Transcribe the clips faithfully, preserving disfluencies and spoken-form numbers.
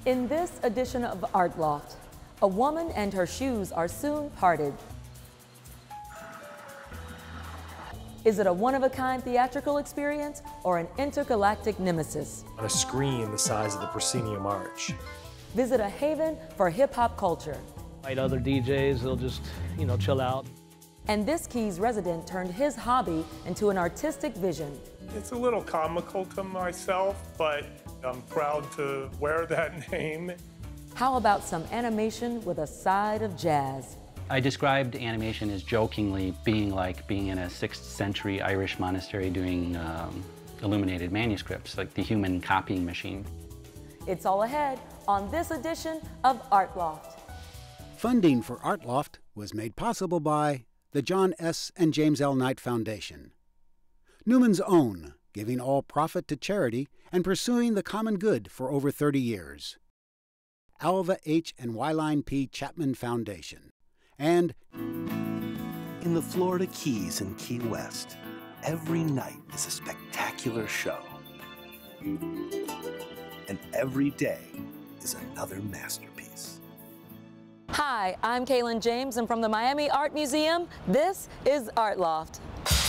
In this edition of Art Loft, a woman and her shoes are soon parted. Is it a one-of-a-kind theatrical experience or an intergalactic nemesis? On a screen the size of the proscenium arch. Visit a haven for hip-hop culture. Like other D Js, they'll just, you know, chill out. And this Keys resident turned his hobby into an artistic vision. It's a little comical to myself, but I'm proud to wear that name. How about some animation with a side of jazz? I described animation as jokingly being like being in a sixth century Irish monastery doing um, illuminated manuscripts, like the human copying machine. It's all ahead on this edition of Art Loft. Funding for Art Loft was made possible by the John S. and James L. Knight Foundation, Newman's Own, giving all profit to charity and pursuing the common good for over thirty years, Alva H. and Wyline P. Chapman Foundation, and in the Florida Keys and Key West, every night is a spectacular show. And every day is another masterpiece. Hi, I'm Kalyn James, and from the Miami Art Museum, this is Art Loft.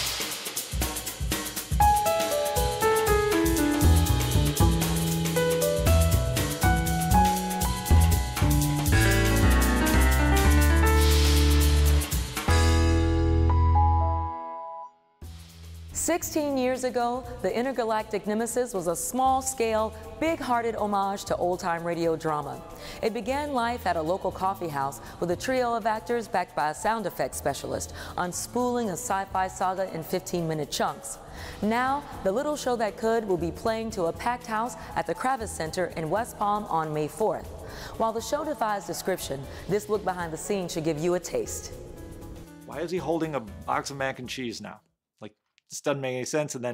Sixteen years ago, the intergalactic nemesis was a small-scale, big-hearted homage to old-time radio drama. It began life at a local coffee house with a trio of actors backed by a sound effects specialist, unspooling a sci-fi saga in fifteen-minute chunks. Now, the little show that could will be playing to a packed house at the Kravis Center in West Palm on May fourth. While the show defies description, this look behind the scenes should give you a taste. Why is he holding a box of mac and cheese now? This doesn't make any sense, and then...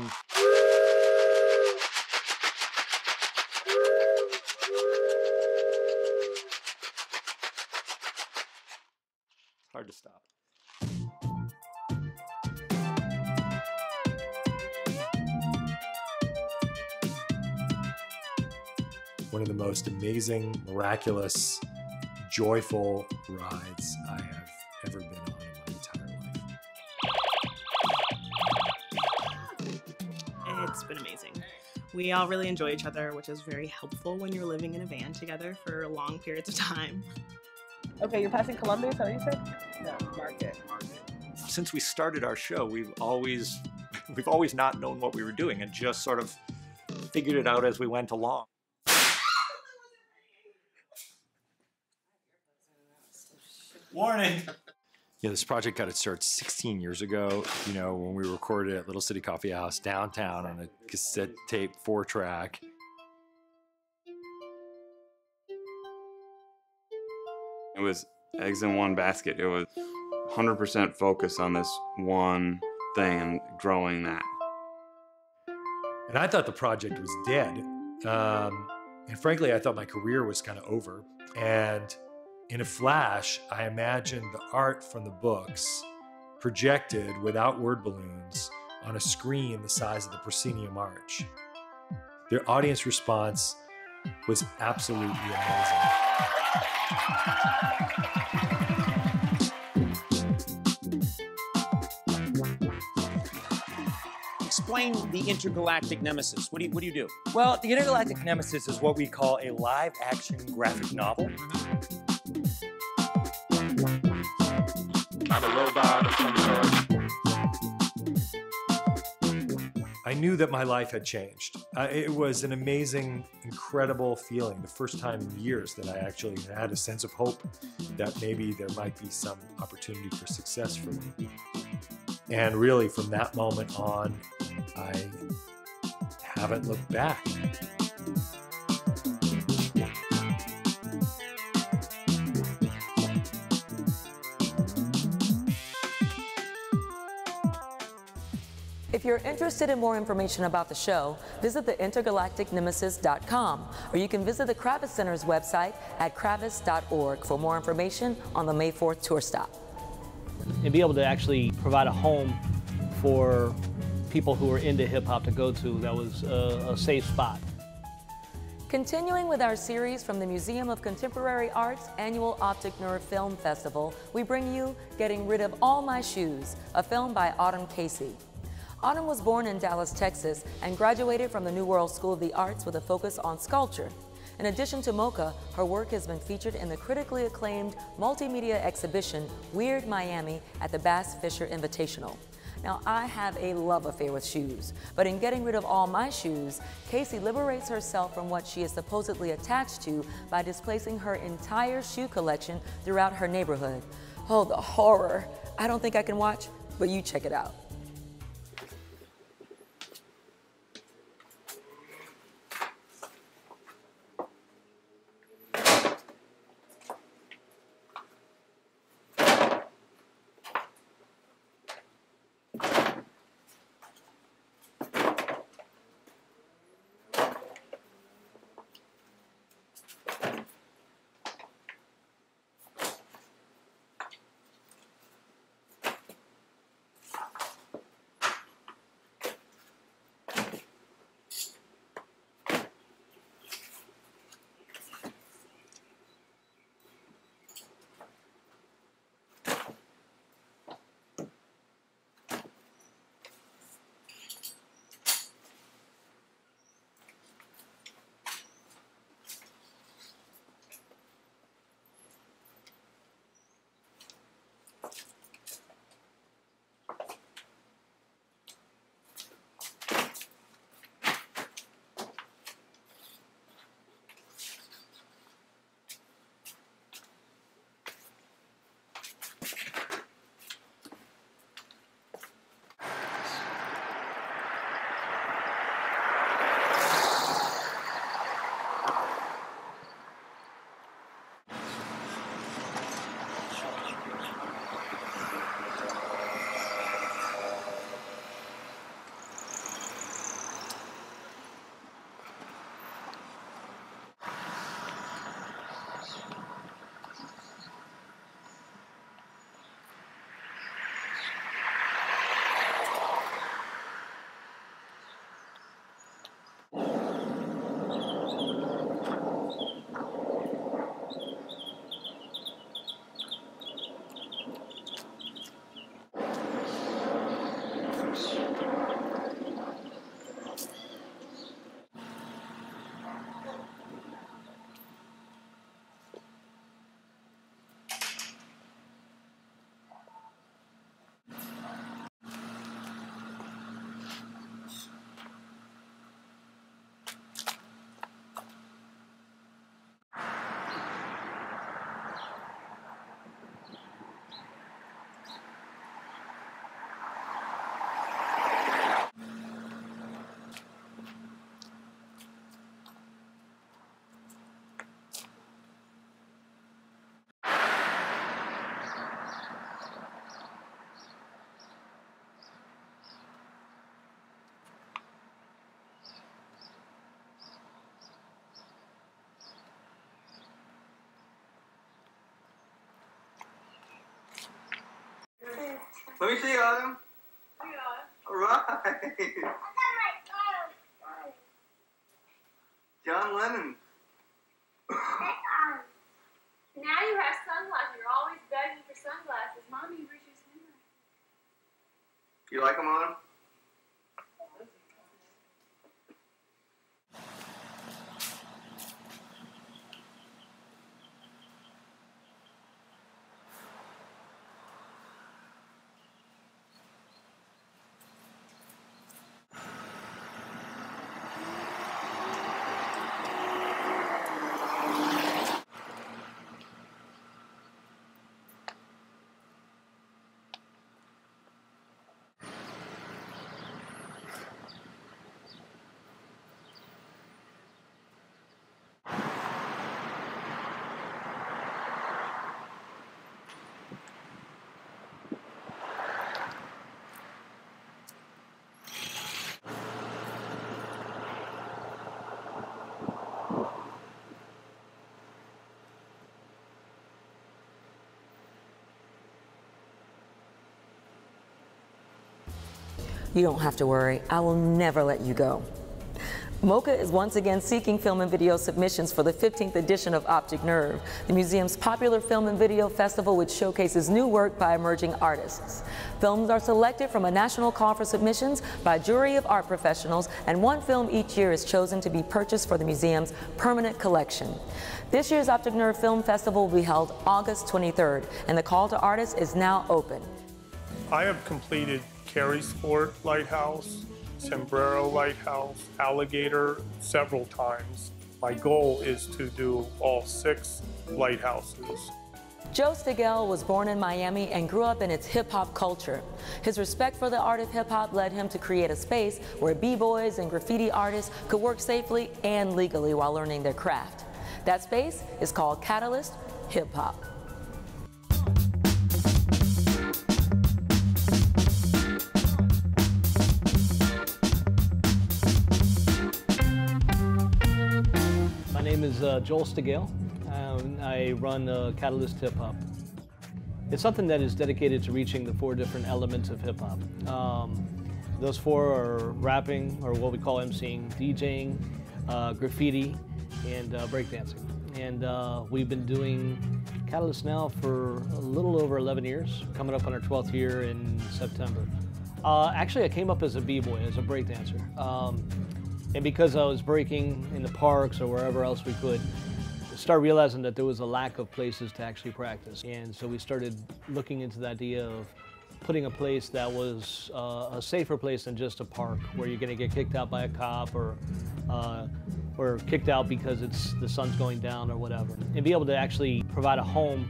hard to stop. One of the most amazing, miraculous, joyful rides I have ever been on. It's been amazing. We all really enjoy each other, which is very helpful when you're living in a van together for long periods of time. Okay, you're passing Columbia, is that what you said? No, Market. Market. Since we started our show, we've always, we've always not known what we were doing and just sort of figured it out as we went along. Warning! Yeah, this project got its start sixteen years ago, you know, when we recorded at Little City Coffee House downtown on a cassette tape four track. It was eggs in one basket. It was one hundred percent focus on this one thing and growing that. And I thought the project was dead. Um, and frankly, I thought my career was kind of over. And in a flash, I imagined the art from the books projected without word balloons on a screen the size of the proscenium arch. Their audience response was absolutely amazing. Explain the intergalactic nemesis. What do you, what do you do? Well, the intergalactic nemesis is what we call a live-action graphic novel. Not a robot of some sort. I knew that my life had changed. Uh, it was an amazing, incredible feeling. The first time in years that I actually had a sense of hope that maybe there might be some opportunity for success for me. And really, from that moment on, I haven't looked back. If you're interested in more information about the show, visit the intergalactic nemesis dot com, or you can visit the Kravis Center's website at kravis dot org for more information on the May fourth tour stop. And be able to actually provide a home for people who are into hip-hop to go to that was a, a safe spot. Continuing with our series from the Museum of Contemporary Art's annual Optic Nerve Film Festival, we bring you Getting Rid of All My Shoes, a film by Autumn Casey. Autumn was born in Dallas, Texas, and graduated from the New World School of the Arts with a focus on sculpture. In addition to MoCA, her work has been featured in the critically acclaimed multimedia exhibition Weird Miami at the Bass Fisher Invitational. Now, I have a love affair with shoes, but in Getting Rid of All My Shoes, Casey liberates herself from what she is supposedly attached to by displacing her entire shoe collection throughout her neighborhood. Oh, the horror. I don't think I can watch, but you check it out. Let me see you, Autumn. All right. John Lennon. Now you have sunglasses. You're always begging for sunglasses. Mommy, where's your sunglasses? You like them, Autumn? You don't have to worry. I will never let you go. MoCA is once again seeking film and video submissions for the fifteenth edition of Optic Nerve, the museum's popular film and video festival which showcases new work by emerging artists. Films are selected from a national call for submissions by a jury of art professionals, and one film each year is chosen to be purchased for the museum's permanent collection. This year's Optic Nerve Film Festival will be held August twenty-third, and the call to artists is now open. I have completed Carysport Lighthouse, Sombrero Lighthouse, Alligator several times. My goal is to do all six lighthouses. Joe Stigell was born in Miami and grew up in its hip-hop culture. His respect for the art of hip-hop led him to create a space where b-boys and graffiti artists could work safely and legally while learning their craft. That space is called Catalyst Hip Hop. My name is uh, Joel Stigell. Um, I run uh, Catalyst Hip Hop. It's something that is dedicated to reaching the four different elements of hip hop. Um, those four are rapping, or what we call emceeing, DJing, uh, graffiti, and uh, breakdancing. And uh, we've been doing Catalyst now for a little over eleven years, coming up on our twelfth year in September. Uh, actually, I came up as a b-boy, as a breakdancer. Um, and because I was breaking in the parks or wherever else we could, start realizing that there was a lack of places to actually practice. And so we started looking into the idea of putting a place that was uh, a safer place than just a park where you're going to get kicked out by a cop or uh, or kicked out because it's the sun's going down or whatever. And be able to actually provide a home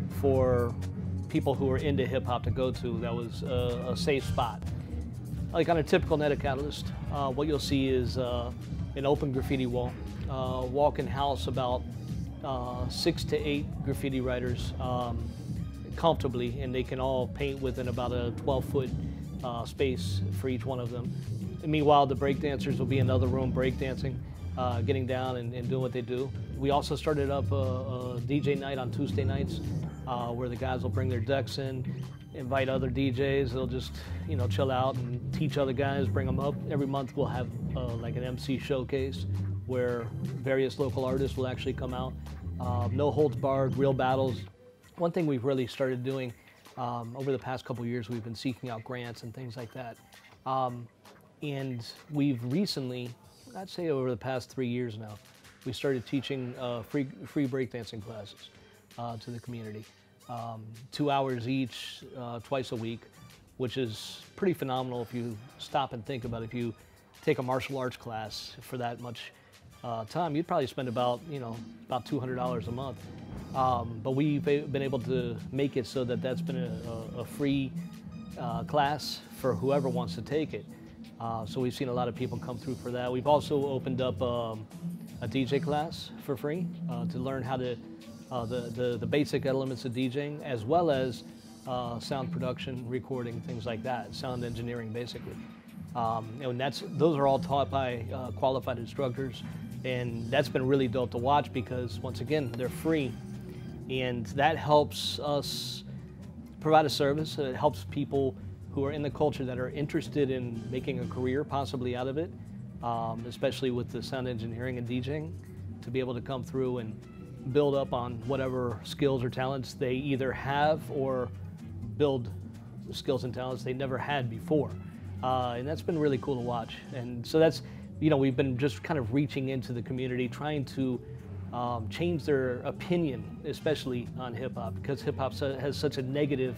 for people who are into hip hop to go to that was a, a safe spot. Like on a typical night of Catalyst, uh, what you'll see is uh, an open graffiti wall, uh, walk-in house about Uh, six to eight graffiti writers um, comfortably, and they can all paint within about a twelve foot uh, space for each one of them. And meanwhile, the breakdancers will be in another room breakdancing, uh, getting down and, and doing what they do. We also started up a, a D J night on Tuesday nights uh, where the guys will bring their decks in, invite other D Js. They'll just, you know, chill out and teach other guys, bring them up. Every month we'll have uh, like an M C showcase where various local artists will actually come out. Uh, no holds barred, real battles. One thing we've really started doing um, over the past couple years, we've been seeking out grants and things like that. Um, and we've recently, I'd say over the past three years now, we started teaching uh, free, free breakdancing classes uh, to the community. Um, two hours each, uh, twice a week, which is pretty phenomenal if you stop and think about it. If you take a martial arts class for that much Uh, time, you'd probably spend about, you know, about two hundred dollars a month. Um, but we've been able to make it so that that's been a, a, a free uh, class for whoever wants to take it. Uh, so we've seen a lot of people come through for that. We've also opened up um, a D J class for free uh, to learn how to, uh, the, the, the basic elements of DJing, as well as uh, sound production, recording, things like that, sound engineering basically. Um, and that's, those are all taught by uh, qualified instructors. And that's been really dope to watch because, once again, they're free. And that helps us provide a service. It helps people who are in the culture that are interested in making a career possibly out of it, um, especially with the sound engineering and DJing, to be able to come through and build up on whatever skills or talents they either have or build skills and talents they never had before. Uh, and that's been really cool to watch. And so that's, you know, we've been just kind of reaching into the community, trying to um, change their opinion, especially on hip hop, because hip hop has such a negative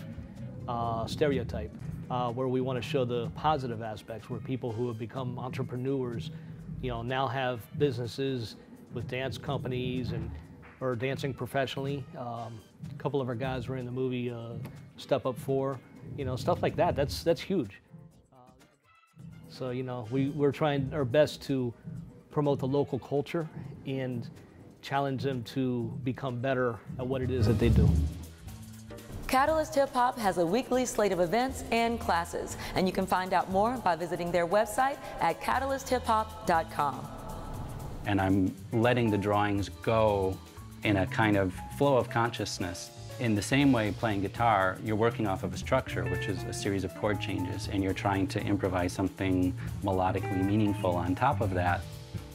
uh, stereotype, uh, where we want to show the positive aspects, where people who have become entrepreneurs, you know, now have businesses with dance companies and or dancing professionally. Um, a couple of our guys were in the movie uh, Step Up four, you know, stuff like that. That's that's huge. So, you know, we, we're trying our best to promote the local culture and challenge them to become better at what it is that they do. Catalyst Hip Hop has a weekly slate of events and classes, and you can find out more by visiting their website at catalyst hip hop dot com. And I'm letting the drawings go in a kind of flow of consciousness. In the same way, playing guitar, you're working off of a structure, which is a series of chord changes, and you're trying to improvise something melodically meaningful on top of that.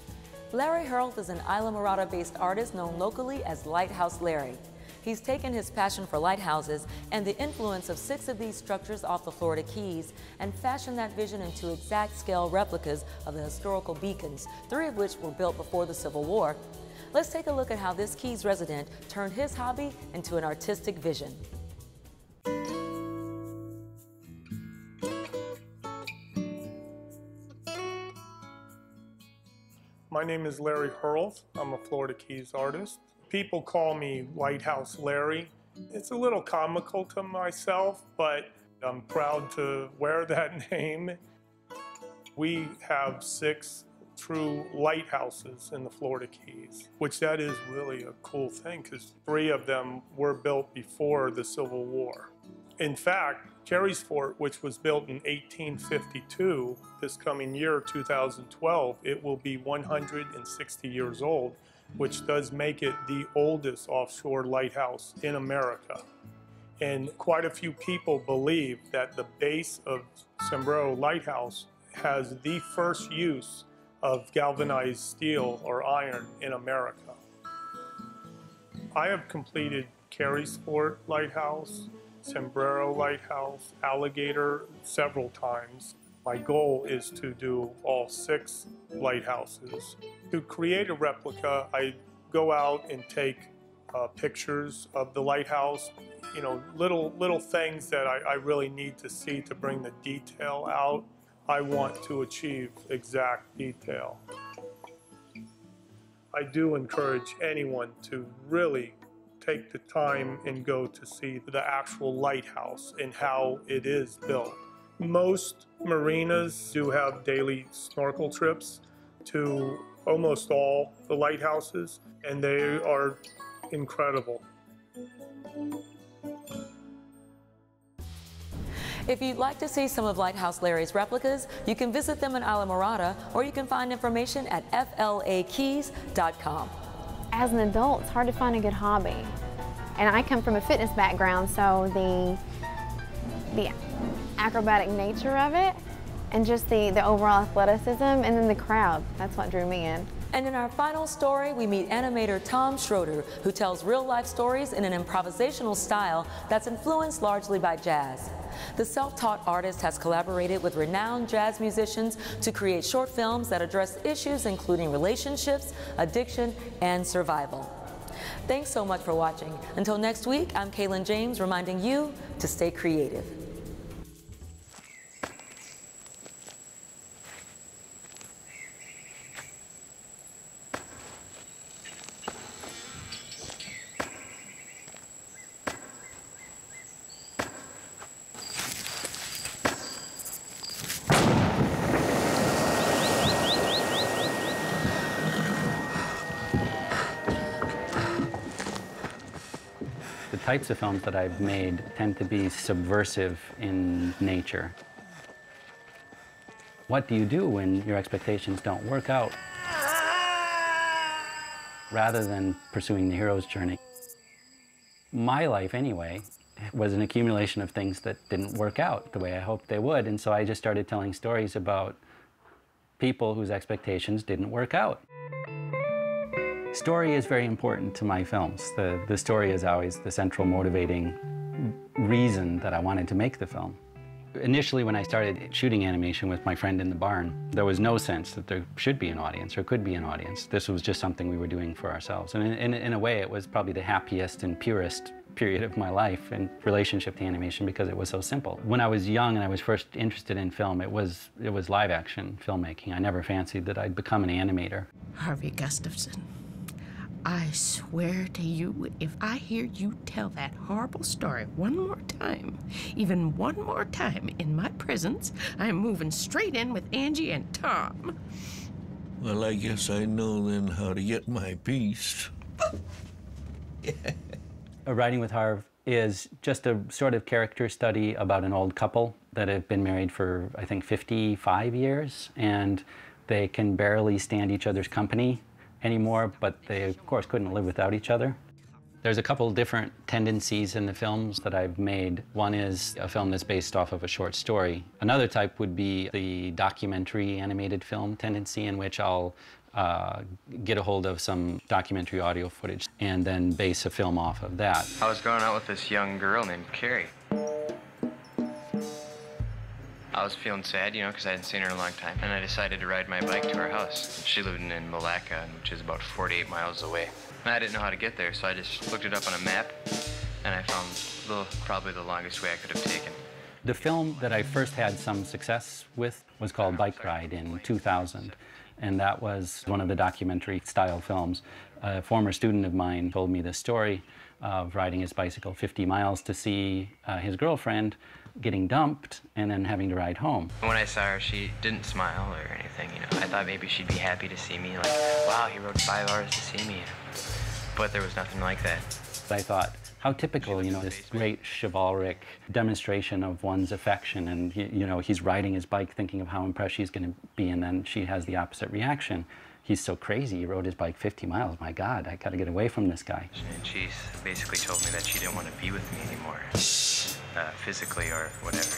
Larry Hurlth is an Isla Mirada-based artist known locally as Lighthouse Larry. He's taken his passion for lighthouses and the influence of six of these structures off the Florida Keys and fashioned that vision into exact scale replicas of the historical beacons, three of which were built before the Civil War. Let's take a look at how this Keys resident turned his hobby into an artistic vision. My name is Larry Hurlth. I'm a Florida Keys artist. People call me Lighthouse Larry. It's a little comical to myself, but I'm proud to wear that name. We have six true lighthouses in the Florida Keys, which that is really a cool thing because three of them were built before the Civil War. In fact, Carey's Fort, which was built in eighteen fifty-two, this coming year, two thousand twelve, it will be one hundred sixty years old, which does make it the oldest offshore lighthouse in America. And quite a few people believe that the base of Sombrero Lighthouse has the first use of galvanized steel or iron in America. I have completed Carey's Fort Lighthouse, Sombrero Lighthouse, Alligator several times. My goal is to do all six lighthouses. To create a replica, I go out and take uh, pictures of the lighthouse, you know, little little things that I, I really need to see to bring the detail out. I want to achieve exact detail. I do encourage anyone to really take the time and go to see the actual lighthouse and how it is built. Most marinas do have daily snorkel trips to almost all the lighthouses, and they are incredible. If you'd like to see some of Lighthouse Larry's replicas, you can visit them in Isla Mirada, or you can find information at F L A keys dot com. As an adult, it's hard to find a good hobby. And I come from a fitness background, so the, the acrobatic nature of it and just the, the overall athleticism and then the crowd, that's what drew me in. And in our final story, we meet animator Tom Schroeder, who tells real-life stories in an improvisational style that's influenced largely by jazz. The self-taught artist has collaborated with renowned jazz musicians to create short films that address issues including relationships, addiction, and survival. Thanks so much for watching. Until next week, I'm Kalyn James reminding you to stay creative. The types of films that I've made tend to be subversive in nature. What do you do when your expectations don't work out? Rather than pursuing the hero's journey. My life, anyway, was an accumulation of things that didn't work out the way I hoped they would, and so I just started telling stories about people whose expectations didn't work out. Story is very important to my films. The, the story is always the central motivating reason that I wanted to make the film. Initially, when I started shooting animation with my friend in the barn, there was no sense that there should be an audience or could be an audience. This was just something we were doing for ourselves. And in, in, in a way, it was probably the happiest and purest period of my life in relationship to animation because it was so simple. When I was young and I was first interested in film, it was, it was live action filmmaking. I never fancied that I'd become an animator. Harvey Gustafson, I swear to you, if I hear you tell that horrible story one more time, even one more time in my presence, I'm moving straight in with Angie and Tom. Well, I guess I know then how to get my piece. Writing with Harv is just a sort of character study about an old couple that have been married for, I think, fifty-five years, and they can barely stand each other's company anymore, but they, of course, couldn't live without each other. There's a couple different tendencies in the films that I've made. One is a film that's based off of a short story. Another type would be the documentary animated film tendency, in which I'll uh, get a hold of some documentary audio footage and then base a film off of that. I was going out with this young girl named Carrie. I was feeling sad, you know, because I hadn't seen her in a long time, and I decided to ride my bike to her house. She lived in Malacca, which is about forty-eight miles away. And I didn't know how to get there, so I just looked it up on a map, and I found the, probably the longest way I could have taken. The film that I first had some success with was called Bike Ride in two thousand, and that was one of the documentary-style films. A former student of mine told me the story of riding his bicycle fifty miles to see uh, his girlfriend getting dumped and then having to ride home. When I saw her, she didn't smile or anything, you know. I thought maybe she'd be happy to see me, like, wow, he rode five hours to see me. But there was nothing like that. I thought, how typical, you know, this great chivalric demonstration of one's affection, and, you know, he's riding his bike thinking of how impressed she's going to be, and then she has the opposite reaction. He's so crazy, he rode his bike fifty miles. My God, I got to get away from this guy. And she basically told me that she didn't want to be with me anymore, uh, physically or whatever.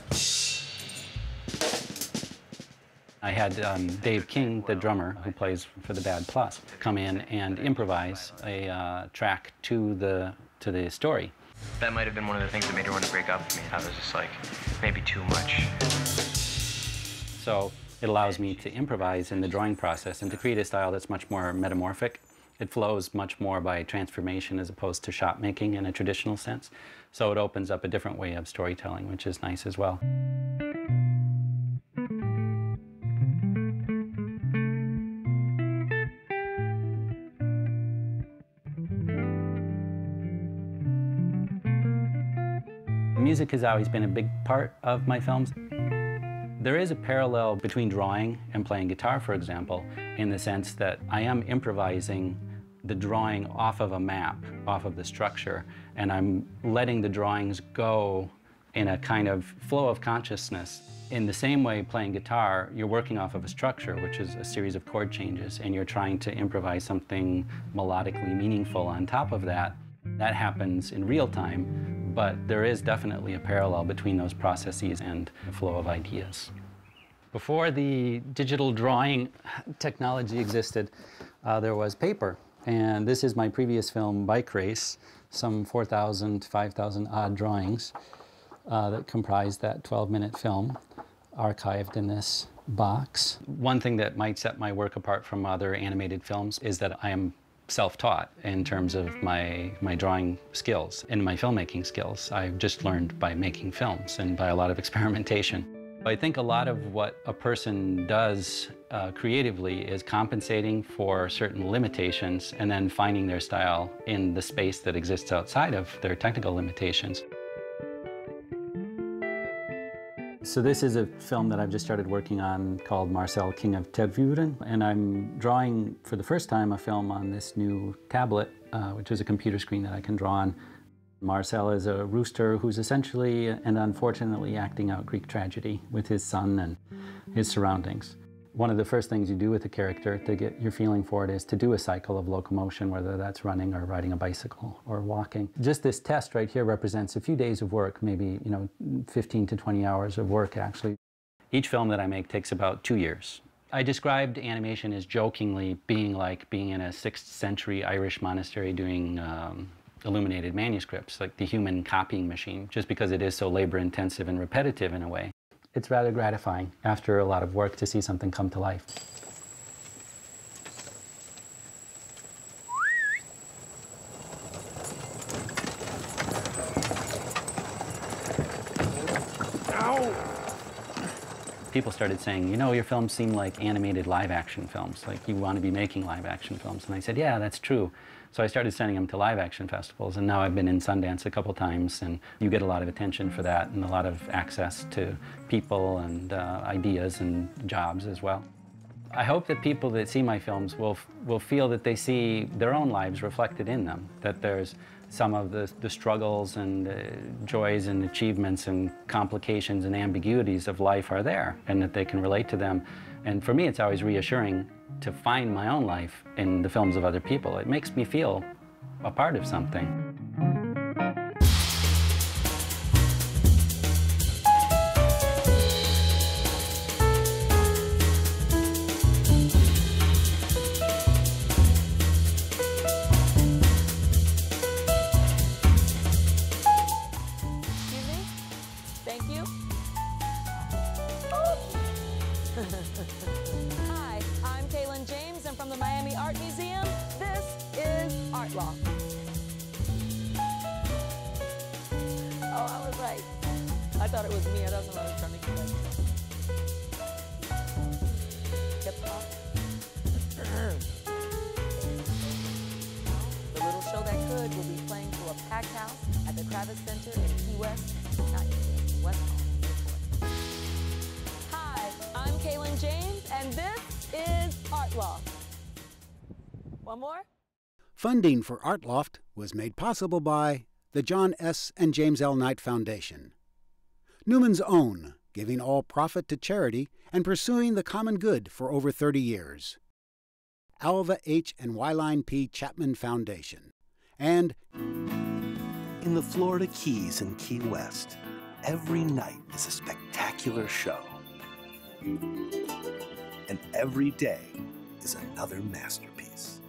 I had um, Dave King, the drummer who plays for the Bad Plus, come in and improvise a uh, track to the, to the story. That might have been one of the things that made her want to break up with me. I was just like, maybe too much. So it allows me to improvise in the drawing process and to create a style that's much more metamorphic. It flows much more by transformation as opposed to shot making in a traditional sense. So it opens up a different way of storytelling, which is nice as well. Music has always been a big part of my films. There is a parallel between drawing and playing guitar, for example, in the sense that I am improvising the drawing off of a map, off of the structure, and I'm letting the drawings go in a kind of flow of consciousness. In the same way, playing guitar, you're working off of a structure, which is a series of chord changes, and you're trying to improvise something melodically meaningful on top of that. That happens in real time. But there is definitely a parallel between those processes and the flow of ideas. Before the digital drawing technology existed, uh, there was paper. And this is my previous film, Bike Race, some four thousand, five thousand odd drawings uh, that comprise that twelve minute film, archived in this box. One thing that might set my work apart from other animated films is that I am self-taught in terms of my, my drawing skills and my filmmaking skills. I've just learned by making films and by a lot of experimentation. I think a lot of what a person does uh, creatively is compensating for certain limitations and then finding their style in the space that exists outside of their technical limitations. So this is a film that I've just started working on called Marcel, King of Tervuren, and I'm drawing for the first time a film on this new tablet, uh, which is a computer screen that I can draw on. Marcel is a rooster who's essentially and unfortunately acting out Greek tragedy with his son and his surroundings. One of the first things you do with a character to get your feeling for it is to do a cycle of locomotion, whether that's running or riding a bicycle or walking. Just this test right here represents a few days of work, maybe, you know, fifteen to twenty hours of work actually. Each film that I make takes about two years. I described animation as jokingly being like being in a sixth century Irish monastery doing um, illuminated manuscripts, like the human copying machine, just because it is so labor intensive and repetitive in a way. It's rather gratifying after a lot of work to see something come to life. Ow! People started saying, you know, your films seem like animated live action films, like you want to be making live action films. And I said, yeah, that's true. So I started sending them to live action festivals, and now I've been in Sundance a couple times, and you get a lot of attention for that and a lot of access to people and uh, ideas and jobs as well. I hope that people that see my films will, will feel that they see their own lives reflected in them, that there's some of the, the struggles and uh, joys and achievements and complications and ambiguities of life are there, and that they can relate to them. And for me, it's always reassuring to find my own life in the films of other people. It makes me feel a part of something. Thank you. Hi, I'm Kalyn James, and from the Miami Art Museum, this is Art Loft. Oh, I was right. I thought it was me. I don't know what I was trying to get. Hip hop. The little show that could will be playing to a packed house at the Kravis Center in Key West. Not Key West. Hi, I'm Kalyn James, and this is Art Loft. One more? Funding for Art Loft was made possible by the John S. and James L. Knight Foundation, Newman's Own, giving all profit to charity and pursuing the common good for over thirty years, Alva H. and Wyline P. Chapman Foundation, and in the Florida Keys and Key West, every night is a spectacular show. And every day is another masterpiece.